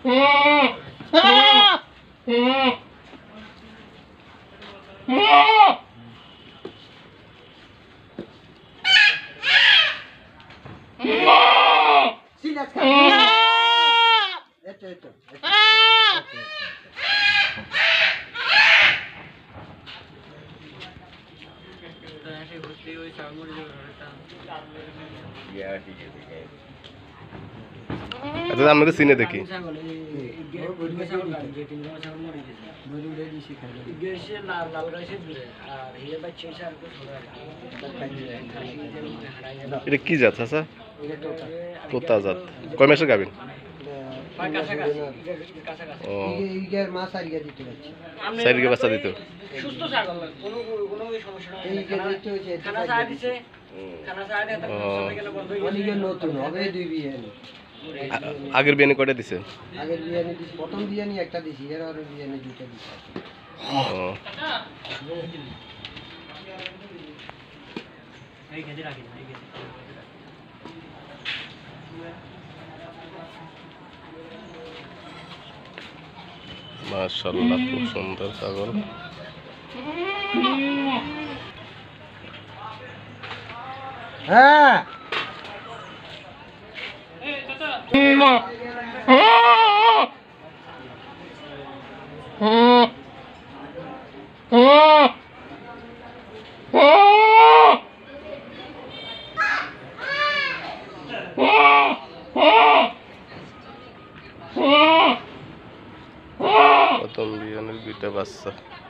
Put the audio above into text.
আচ্ছা আমরা তো সিনে দেখি এটা কি জাত আছে তোতা জাত কয় মাসের গাবিন চারিকে বাচ্চা দিত আগের বিয়ানি কয়টা দিছে আগের বিয়ানি দিছি প্রথম বিয়ানি একটা দিছি এর আর বিয়ানি দুইটা দিছি এই কেজি রাখি এই কেজি মাশাআল্লাহ খুব সুন্দর ছাগল হ্যাঁ প্রথম বিয়ানের দুইটা বাচ্চা